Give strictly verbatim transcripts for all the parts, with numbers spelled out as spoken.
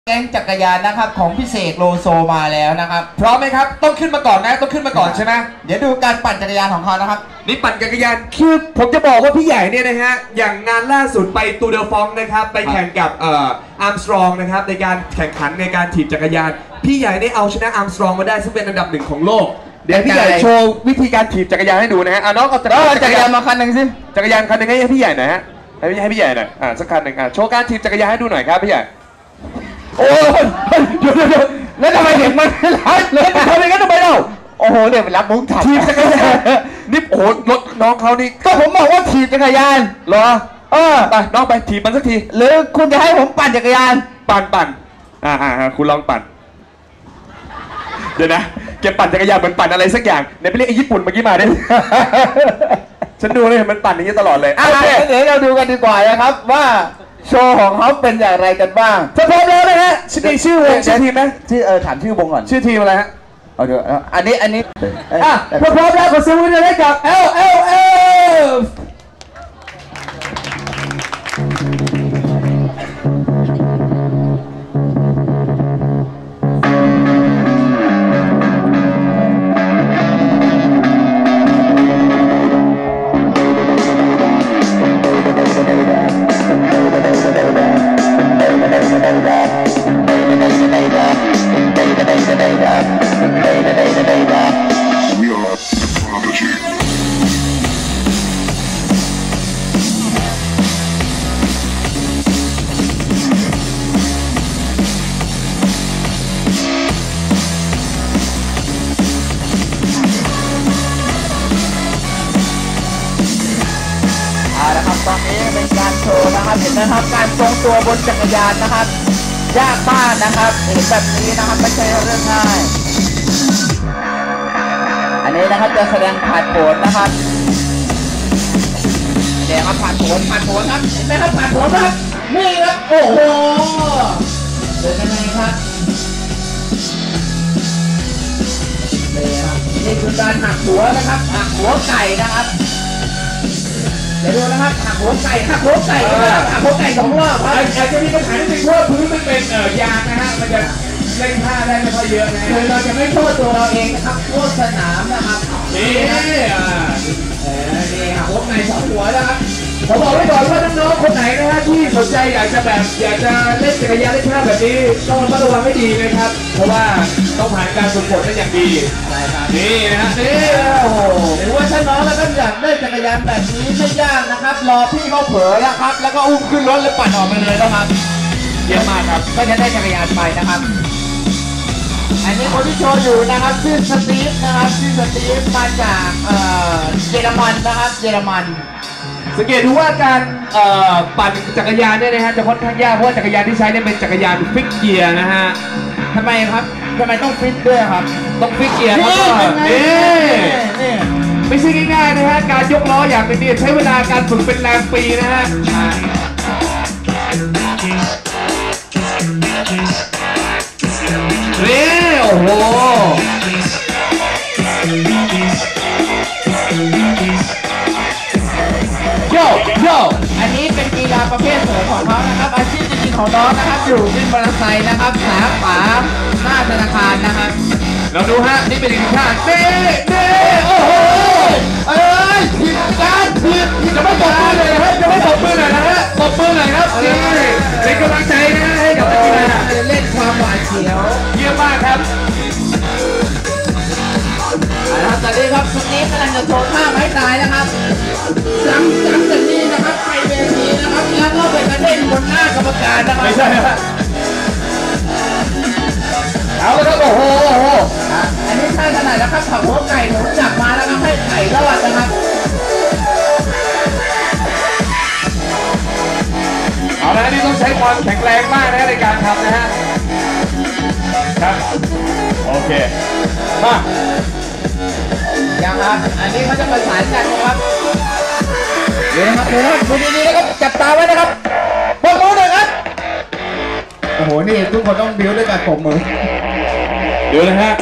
แก๊งจักรยานนะครับของพี่เสกโลโซมาแล้วนะครับพร้อมไหมครับต้องขึ้นมาก่อนนะต้องขึ้นมาก่อนใช่ไหมเดี๋ยวดูการปั่นจักรยานของเขานะครับนี่ปั่นจักรยานคือผมจะบอกว่าพี่ใหญ่เนี่ยนะฮะอย่างงานล่าสุดไปตูเดอฟองนะครับไปแข่งกับเอ่ออาร์มสตรองนะครับในการแข่งขันในการถีบจักรยานพี่ใหญ่ได้เอาชนะอาร์มสตรองมาได้ซึ่งเป็นอันดับหนึ่งของโลกเดี๋ยวพี่ใหญ่โชว์วิธีการถีบจักรยานให้ดูนะฮะอ่ะน้องเอาจักรยานมาคันหนึ่งสิจักรยานคันหนึ่งให้พี่ใหญ่หน่อยฮะให้พี่ให้พี่ใหญ่หน่อยอ่ะสักคันหนึ่งอ่ะโชว์การถีบจักรยานให้ดูหน่อยครับพี่ใหญ่โอ้ยเดี๋ยวเดี๋ยวแล้วทำไมเด็กมันร้ายเลยทำอย่างนั้นทำไมเล่าโอ้โหเด็กมันรับมุกถับถีบจักรยานนี่โอ้รถน้องเขานี่ก็ผมบอกว่าถีบจักรยานเหรอเออไปน้องไปถีบมันสักทีหรือคุณจะให้ผมปั่นจักรยานปั่นปั่นอ่าอ่าคุณลองปั่นเดี๋ยวนะเก็บปั่นจักรยานเหมือนปั่นอะไรสักอย่างในไปเรียกไอ้ญี่ปุ่นเมื่อกี้มาได้ฉันดูเลยมันปั่นอย่างนี้ตลอดเลยอ่ะเดี๋ยวเราดูกันดีกว่านะครับว่าโชว์ของเขาเป็นอย่างไรกันบ้างถ้าพร้อมแล้วนะฮะชื่อชื่อวงชื่อทีมไหมชื่อเออถามชื่อวงก่อนชื่อทีมอะไรฮะเอาเดี๋ยวอันนี้อันนี้อ่ะพร้อมแล้วขอเสียงปรบมือให้กับ L L F ตอนนี้เป็นการโชว์นะครับเห็นนะครับการทรงตัวบนจักรยานนะครับยากมากนะครับเห็นแบบนี้นะครับไม่ใช่เรื่องง่ายอันนี้นะครับจะแสดงผ่านผลนะครับเดี๋ยวครับผ่านผลผ่านผลครับเห็นไหมครับผ่านผลครับนี่ครับโอ้โหเดินยังไงครับนี่ครับนี่คือการหักหัวนะครับหักหัวไก่นะครับเดี๋ยวดูนะครับหักหัวไก่หักหัวไก่นะครับหักหัวไก่สองรอบครับอาจจะมีปัญหาในว่าพื้นมันเป็นเอ่อยางนะฮะมันจะเล่นท่าได้ไม่ค่อยเยอะนะคือเราจะไม่โทษตัวเราเองนะครับโทษสนามนะครับนี่อ่าเออนี่หักหัวไก่สองหัวนะครับผมบอกไว้ก่อนว่าน้องๆคนไหนนะฮะที่สนใจอยากจะแบบอยากจะเล่นจักรยานเล่นท่าแบบนี้ต้องระวังให้ดีนะครับเพราะว่าต้องผ่านการฝึกฝนได้อย่างดีใช่ครับนี่นะฮะนี่โอ้โหหรือว่าถ้าน้องแล้วก็อยากเล่นจักรยานแบบนี้ไม่ยากนะครับรอพี่เขาเผลอนะครับแล้วก็อุ้มขึ้นรถแล้วปั่นออกไปเลยนะครับเยี่ยมมากครับก็จะได้จักรยานไปนะครับอันนี้คนที่โชว์อยู่นะครับชื่อสตีฟนะครับชื่อสตีฟมาจากเอ่อเยอรมันนะครับเยอรมันสังเกตดูว่าการปั่นจักรยานเนี่ยนะฮะจะค่อนข้างยากเพราะว่าจักรยานที่ใช้เนี่ยเป็นจักรยานฟิกเกียร์นะฮะทำไมครับทำไมต้องฟิตด้วยครับต้องฟิกเกียร์ครับนี่ไม่ใช่ง่ายๆนะฮะการยกล้ออย่างเป็นเนี่ยใช้เวลาการฝึกเป็นแรมปีนะฮะนี่โอ้โหโยโยอันนี้เป็นกีฬาประเภทเสริมของเขานะครับอาชีพจริงๆของน้องนะครับอยู่ที่มอเตอร์ไซค์นะครับสาขาหน้าธนาคารนะครับเราดูฮะนี่เป็นอีกหนึ่งท่าเน่เน่โอ้โหเอ้ยผิดการผิดจะไม่ตบมือเลยนะฮะจะไม่ตบมือหน่อยนะฮะตบมือหน่อยครับนี่เป็นกำลังใจนะให้กับนักกีฬาเล่นความหวาดเสียวเยี่ยมมากครับนะครับตอนนี้ครับสตีฟกำลังจะโชว์ท่าไม้ตายนะครับจังจังจากนี้นะครับไปเวทีนะครับแล้วก็ไปกระเด็นบนหน้ากรรมการนะครับไม่ใช่ครับเอาแล้วครับโอ้โหโอ้โหอันนี้ใช่ขนาดแล้วครับผักหัวไก่ผมจับมาแล้วก็ให้ไก่รอดนะครับเอาละนี่ต้องใช้ความแข็งแรงมากนะในการทำนะฮะครับโอเคมาอย่างครับอันนี้เขาจะประสานกันนะครับเดี๋ยวนะครับเดี๋ยวนะครับดูดีๆนะครับจับตาไว้นะครับปมมือหน่อยครับโอ้โหนี่ทุกคนต้องบิ้วด้วยการปมมือดูนะฮะ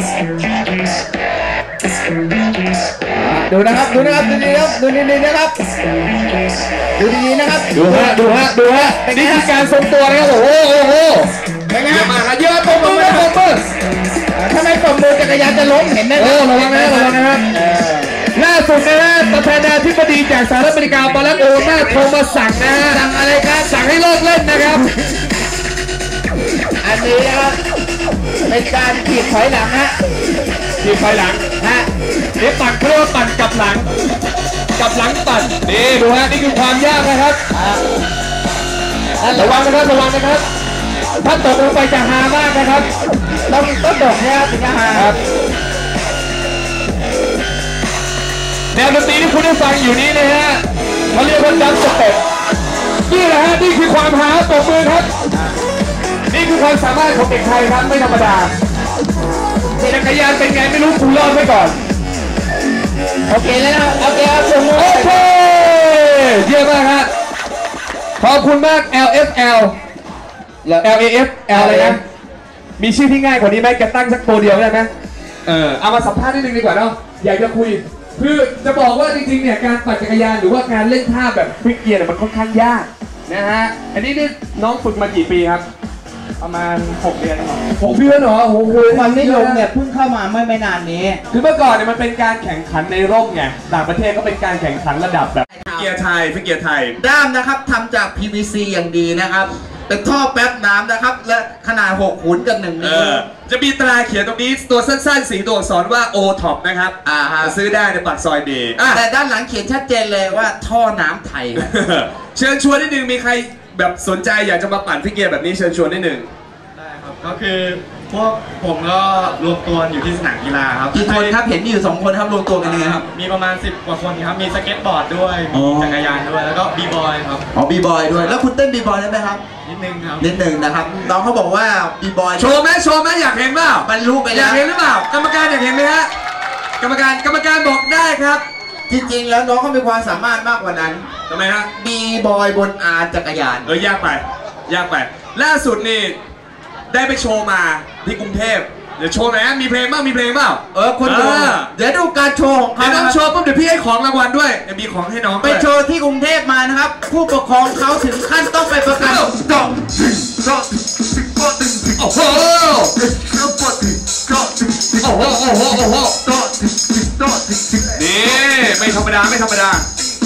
ดูนะครับดูนะครับดูดีครับดูดีๆนะครับดูดีๆนะครับดูฮะดูฮะดูฮะนี่คือการทรงตัวนะครับโอ้โหโอ้โหเป็นไงเยอะมากครับเยอะตบมือตบมือถ้าไม่ตบมือจักรยานจะล้มเห็นไหมโอ้ระวังนะระวังนะครับล่าสุดนะฮะประธานาธิบดีจากสหรัฐอเมริกาบารักโอบามาโทรมาสั่งนะฮะสั่งอะไรครับสั่งให้เลิกเล่นนะครับอันนี้นะครับเป็นการขีดถอยหลังฮะทีมไฟหลังฮะนี่ปั่นเขาเรียกว่าปั่นกลับหลังกลับหลังปั่นนี่ดูฮะนี่คือความยากนะครับ ระวังนะครับระวังนะครับถ้าตกลงไปจะฮามากนะครับต้องต้องดกนะครับถึงจะหาครับแนวดนตรีที่คุณได้ฟังอยู่นี้นะฮะเขาเรียกว่าดัมสเต็ปนี่แหละฮะนี่คือความหาตบมือครับนี่คือความสามารถของเด็กไทยครับไม่ธรรมดาจักรยานเป็นไงไม่รู้คุณรอดไว้ก่อนโอเคแล้วนะโอเคครับส่งมือโอเคเยี่ยมมากฮะขอบคุณมาก แอล เอฟ แอล แอล เอ เอฟ แอล อะไรนะมีชื่อที่ง่ายกว่านี้ไหมแกตั้งสักตัวเดียวได้ไหมเออเอามาสัมภาษณ์นิดนึงดีกว่าเนาะอยากจะคุยคือจะบอกว่าจริงๆเนี่ยการปั่นจักรยานหรือว่าการเล่นท่าแบบฟลิกเกียร์เนี่ยมันค่อนข้างยากนะฮะอันนี้นี่น้องฝึกมากี่ปีครับประมาณหกเดือนหกเดือนเหรอโอ้โหความนิยมเนี่ยเพิ่งเข้ามาเมื่อไม่นานนี้คือเมื่อก่อนเนี่ยมันเป็นการแข่งขันในร่มไงต่างประเทศก็เป็นการแข่งขันระดับแบบเกียร์ไทยฟลิกเกียร์ไทยด้ามนะครับทำจาก พี วี ซี อย่างดีนะครับ เป็นท่อแป๊บน้ำนะครับ และขนาดหกขุนกับหนึ่งเอนิ้วอจะมีตราเขียนตรงนี้ตัวสั้นๆสีตัวอักษรว่า โอ ท็อป นะครับอ่าฮะซื้อได้ในปากซอยดีอ่ะแต่ด้านหลังเขียนชัดเจนเลยว่าท่อน้ำไทยครับเชิญชวนนิดนึงมีใครแบบสนใจอยากจะมาปั่นฟลิกเกียร์แบบนี้เชิญชวนนิดนึงได้ครับก็คือพวกผมก็รวมตัวอยู่ที่สนามกีฬาครับกี่คนครับเห็นมีอยู่สองคนครับรวมตัวกันยังไงครับมีประมาณสิบกว่าคนครับมีสเก็ตบอร์ดด้วยอ๋อมีจักรยานด้วยแล้วก็บีบอยครับอ๋อบีบอยด้วยแล้วคุณเต้นบีบอยได้ไหมครับนิดนึงครับนิดหนึ่งนะครับน้องเขาบอกว่าบีบอยโชว์ไหมโชว์ไหมอยากเห็นเปล่าบรรลุไปอแล้ยากวเห็นหรือเปล่ากรรมการอยากเห็นไหมฮะกรรมการกรรมการบอกได้ครับจริงๆแล้วน้องเขามีความสามารถมากกว่านั้นทำไมฮะบีบอยบนอาร์จักรยานเออยากไปยากไปล่าสุดนี่ได้ไปโชว์มาที่กรุงเทพเดี๋ยวโชว์หน่อยฮะมีเพลงบ้างมีเพลงเปล่าเออคุณดูเออเดี๋ยวดูการโชว์ของเดี๋เขายวน้องนะครับโชว์ปุ๊บเดี๋ยวพี่ให้ของรางวัลด้วยเดี๋ยวมีของให้น้องไปด้วยโชว์ที่กรุงเทพมานะครับ ผู้ปกครองเขาถึงขั้นต้องไปประกันโอ้โหโอ้โหโอ้โหโอ้โหโอ้โหนี่ไม่ธรรมดาไม่ธรรมดา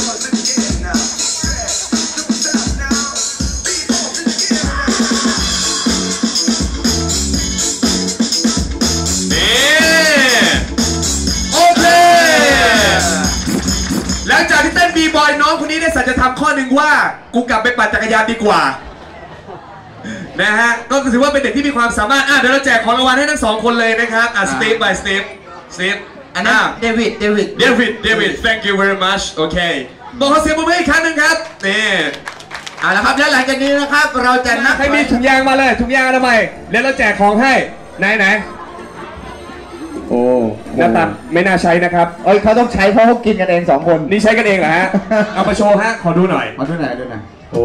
หลังจากที่เต้นบีบอยน้องคนนี้ได้สัจธรรมข้อหนึ่งว่ากูกลับไปปั่นจักรยานดีกว่านะฮะก็ถือว่าเป็นเด็กที่มีความสามารถอ่ะเดี๋ยวเราแจกของรางวัลให้ทั้งสองคนเลยนะครับอ่ะสตีฟไปสตีฟสตีฟอันนั้นเดวิดเดวิดเดวิดเดวิด thank you very much โอเคบอกขอเสียงปรบมืออีกครั้งหนึ่งครับนี่เอาละครับแล้วหลังจากนี้นะครับเราจะนับใครมีถุงยางมาเลยถุงยางทำไมยเดี๋ยวเราแจกของให้ไหนไหนโอ้หน้าตาไม่น่าใช้นะครับเอ้ยเขาต้องใช้เพราะเขากินกันเองสองคนนี่ใช้กันเองเหรอฮะ เอามาโชว์ฮะ ขอดูหน่อยมาดูหน่อยดูหน่อยโอ้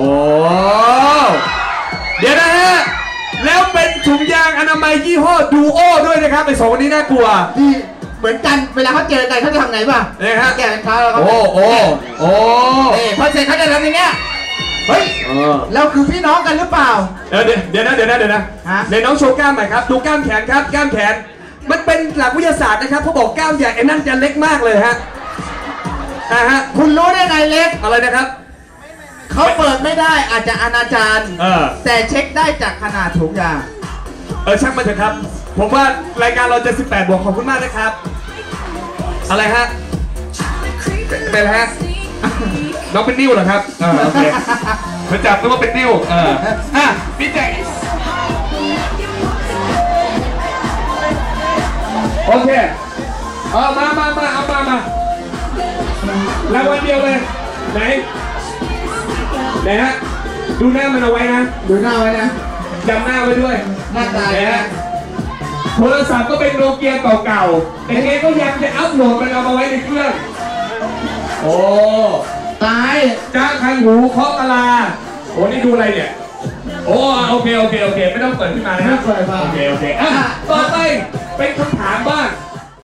เดี๋ยวนะฮะ แล้วเป็นถุงยางอนามัยยี่ห้อดูโอด้วยนะครับไอ้สองคนนี้น่ากลัวที่เหมือนกันเวลาเขาเจอกันเขาจะทำไงป่ะนี่ฮะแกะเป็นเท้าแล้วก็โอ้โอ้โอ้เอ้พอเสร็จเขาจะทำอย่างเงี้ยเฮ้ยเออเราคือพี่น้องกันหรือเปล่าเดี๋ยวเดี๋ยวนะเดี๋ยวนะเดี๋ยวนะฮะเดี๋ยวน้องโชว์กล้ามหน่อยครับ ดูกล้ามแขนครับ กล้ามแขน มันเป็นหลักวิทยาศาสตร์นะครับเขาบอกกล้ามใหญ่ไอ้นั่นจะเล็กมากเลยฮะอ่าฮะคุณรู้ได้ไงเล็กอะไรนะครับเขาเปิดไม่ได้อาจจะอนาจารเออแต่เช็คได้จากขนาดถุงยางเออช่างมันเถอะครับ ผมว่ารายการเราจะสิบแปดบวกขอบคุณมากนะครับ อะไรฮะ เป็นอะไรฮะ น้องเป็นนิ้วเหรอครับเออโอเคเธอจับนึกว่าเป็นนิ้วเอออ่ะพี่แจ็คโอเคเอามามามาเอามามารางวัลเดียวเลยไหนไหนฮะดูหน้ามันเอาไว้นะดูหน้าไว้นะจำหน้าไว้ด้วยหน้าตาไหนฮะโทรศัพท์ก็เป็นโนเกียเก่าๆแต่แกก็ยังจะอัพโหลดมันเอามาไว้ในเครื่องโอ้ตายจ้าคันหูเคาะกะลาโอ้นี่ดูอะไรเนี่ยโอ้โอเคโอเคโอเคไม่ต้องเปิดขึ้นมานะฮะไม่เปิดมาโอเคโอเคอ่ะต่อไปเป็นคำถามบ้าง